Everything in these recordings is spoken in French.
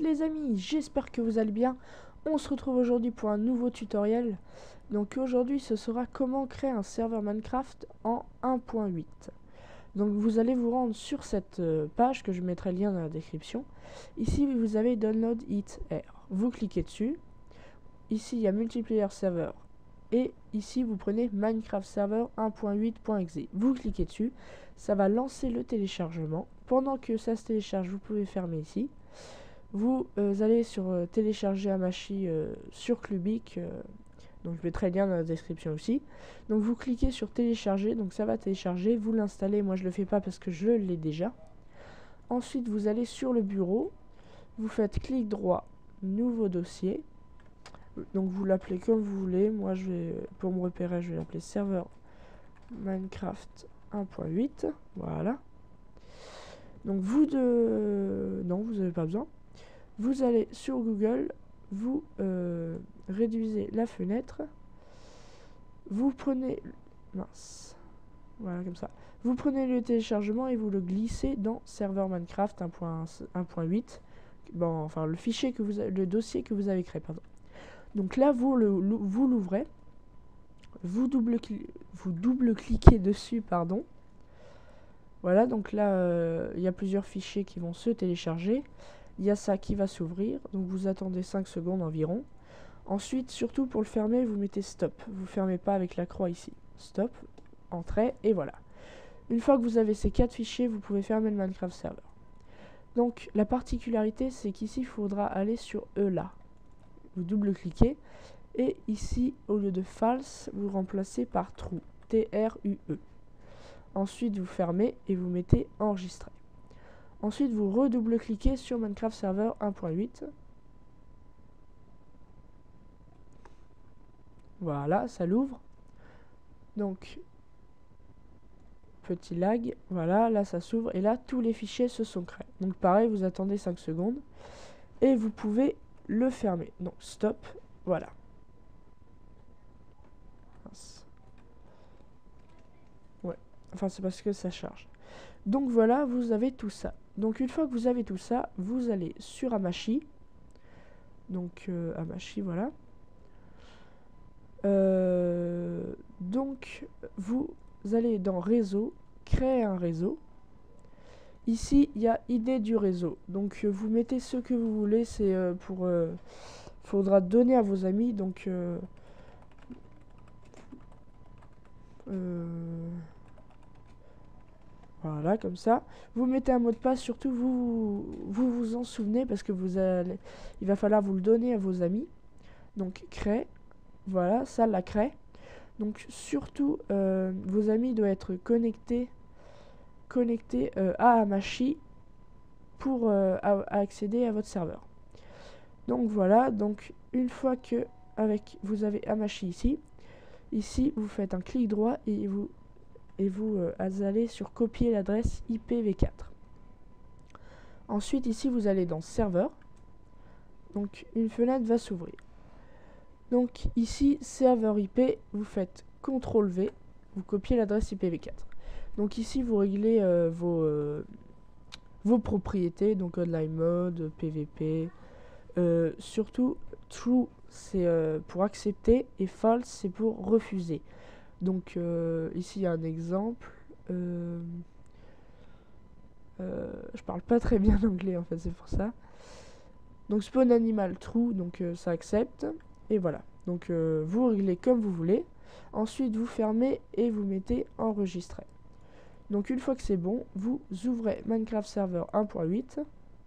les amis, j'espère que vous allez bien. On se retrouve aujourd'hui pour un nouveau tutoriel. Donc aujourd'hui ce sera comment créer un serveur Minecraft en 1.8. Donc vous allez vous rendre sur cette page que je mettrai le lien dans la description. Ici vous avez Download It Here. Vous cliquez dessus. Ici il y a Multiplayer Server. Et ici vous prenez Minecraft Server 1.8.exe. Vous cliquez dessus. Ça va lancer le téléchargement. Pendant que ça se télécharge, vous pouvez fermer ici. Vous allez sur télécharger Hamachi sur Clubic. Donc je mettrai le lien dans la description aussi. Donc vous cliquez sur télécharger. Donc ça va télécharger. Vous l'installez. Moi je le fais pas parce que je l'ai déjà. Ensuite vous allez sur le bureau. Vous faites clic droit, nouveau dossier. Donc vous l'appelez comme vous voulez. Moi je vais, pour me repérer, je vais l'appeler serveur Minecraft 1.8. Voilà. Donc non, vous n'avez pas besoin. Vous allez sur Google, vous réduisez la fenêtre. Vous prenez... Mince. Voilà, comme ça. Vous prenez le téléchargement et vous le glissez dans serveur Minecraft 1.8. Bon, enfin, le fichier que vous avez, le dossier que vous avez créé, pardon. Donc là, vous l'ouvrez. Vous double-cliquez dessus, pardon. Voilà, donc là, il y a plusieurs fichiers qui vont se télécharger. Il y a ça qui va s'ouvrir, donc vous attendez 5 secondes environ. Ensuite, surtout pour le fermer, vous mettez stop. Vous fermez pas avec la croix ici. Stop, entrée, et voilà. Une fois que vous avez ces 4 fichiers, vous pouvez fermer le Minecraft Server. Donc, la particularité, c'est qu'ici, il faudra aller sur E là. Vous double-cliquez, et ici, au lieu de false, vous remplacez par true. T-R-U-E. Ensuite, vous fermez et vous mettez enregistrer. Ensuite, vous redouble-cliquez sur Minecraft Server 1.8. Voilà, ça l'ouvre. Donc, petit lag. Voilà, là, ça s'ouvre. Et là, tous les fichiers se sont créés. Donc, pareil, vous attendez 5 secondes. Et vous pouvez le fermer. Donc, stop. Voilà. Ouais. Enfin, c'est parce que ça charge. Donc, voilà, vous avez tout ça. Donc une fois que vous avez tout ça, vous allez sur Hamachi. Donc Hamachi, voilà. Donc vous allez dans réseau, créer un réseau. Ici, il y a idée du réseau. Donc vous mettez ce que vous voulez, c'est pour... faudra donner à vos amis, donc... Voilà, comme ça. Vous mettez un mot de passe, surtout vous en souvenez parce que il va falloir vous le donner à vos amis. Donc, crée. Voilà, ça la crée. Donc, surtout, vos amis doivent être connectés à Hamachi pour accéder à votre serveur. Donc, voilà. Donc, une fois que vous avez Hamachi ici, vous faites un clic droit et vous allez sur copier l'adresse IPv4. Ensuite, ici, vous allez dans serveur. Donc, une fenêtre va s'ouvrir. Donc, ici, serveur IP, vous faites CTRL V, vous copiez l'adresse IPv4. Donc, ici, vous réglez vos propriétés, donc online mode, PVP. Surtout, true, c'est pour accepter, et false, c'est pour refuser. Donc ici il y a un exemple. Je parle pas très bien anglais en fait, c'est pour ça. Donc spawn animal true, donc ça accepte. Et voilà. Donc vous réglez comme vous voulez. Ensuite vous fermez et vous mettez enregistrer. Donc une fois que c'est bon, vous ouvrez Minecraft Server 1.8.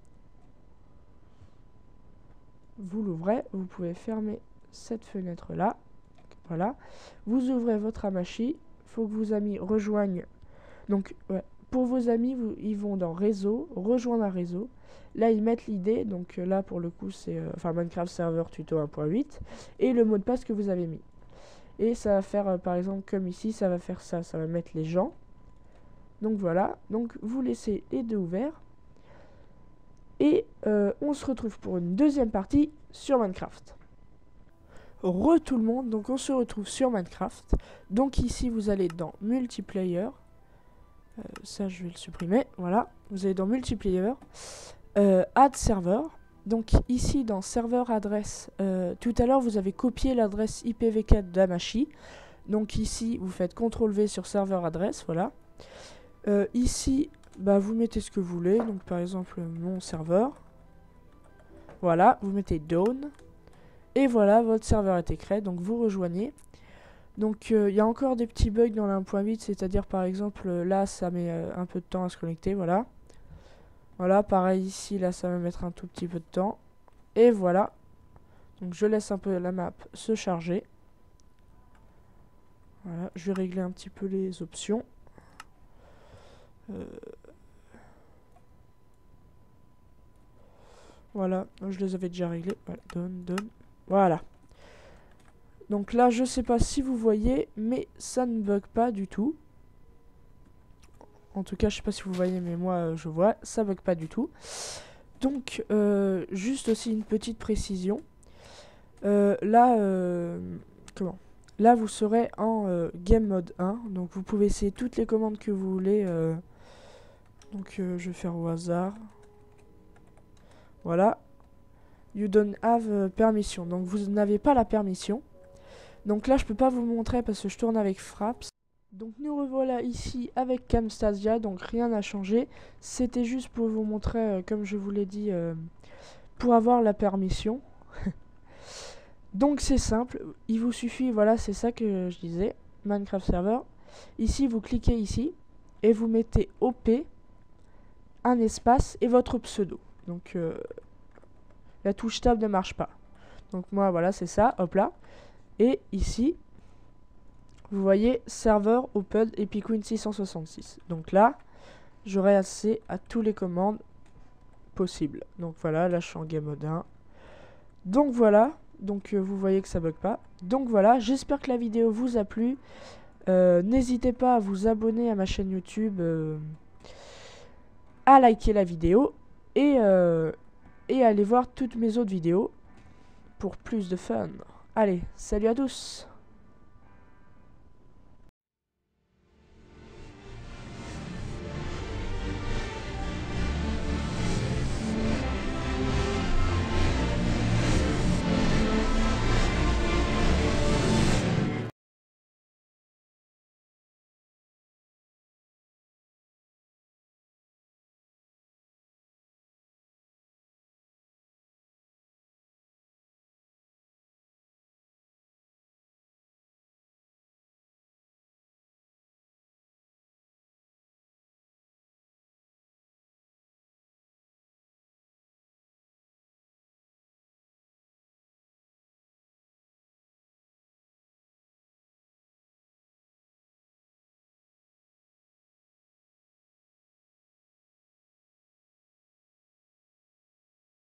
Vous l'ouvrez, vous pouvez fermer cette fenêtre là. Voilà, vous ouvrez votre Hamachi, il faut que vos amis rejoignent. Donc, ouais, pour vos amis, ils vont dans réseau, rejoindre un réseau. Là, ils mettent l'idée, donc là, pour le coup, c'est Minecraft Server Tuto 1.8 et le mot de passe que vous avez mis. Et ça va faire, par exemple, comme ici, ça va faire ça, ça va mettre les gens. Donc voilà, donc vous laissez les deux ouverts. Et on se retrouve pour une deuxième partie sur Minecraft. Tout le monde, donc on se retrouve sur Minecraft. Donc ici vous allez dans multiplayer, ça je vais le supprimer, voilà, vous allez dans multiplayer, add server, donc ici dans serveur adresse, tout à l'heure vous avez copié l'adresse IPv4 d'Hamachi. Donc ici vous faites CTRL-V sur serveur adresse, voilà. Ici bah, vous mettez ce que vous voulez, donc par exemple mon serveur. Voilà, vous mettez down. Et voilà, votre serveur est créé, donc vous rejoignez. Donc il y a encore des petits bugs dans la 1.8, c'est-à-dire par exemple là ça met un peu de temps à se connecter, voilà. Voilà, pareil ici, là ça va mettre un tout petit peu de temps. Et voilà. Donc je laisse un peu la map se charger. Voilà, je vais régler un petit peu les options. Voilà, je les avais déjà réglés. Voilà, done. Voilà. Donc là, je sais pas si vous voyez, mais ça ne bug pas du tout. En tout cas, je sais pas si vous voyez, mais moi, je vois, ça bug pas du tout. Donc, juste aussi une petite précision. Là, vous serez en Game Mode 1. Donc, vous pouvez essayer toutes les commandes que vous voulez. Donc, je vais faire au hasard. Voilà. You don't have permission. Donc, vous n'avez pas la permission. Donc là, je peux pas vous montrer parce que je tourne avec Fraps. Donc nous revoilà ici avec Camstasia, donc rien n'a changé. C'était juste pour vous montrer, comme je vous l'ai dit, pour avoir la permission. Donc c'est simple, il vous suffit, voilà, c'est ça que je disais, Minecraft Server. Ici, vous cliquez ici et vous mettez OP, un espace et votre pseudo. Donc la touche tab ne marche pas. Donc moi, voilà, c'est ça, hop là. Et ici, vous voyez serveur open EpicWin 666. Donc là, j'aurai accès à toutes les commandes possibles. Donc voilà, là je suis en game mode 1. Donc voilà, donc vous voyez que ça bug pas. Donc voilà, j'espère que la vidéo vous a plu. N'hésitez pas à vous abonner à ma chaîne YouTube, à liker la vidéo et à aller voir toutes mes autres vidéos pour plus de fun. Allez, salut à tous!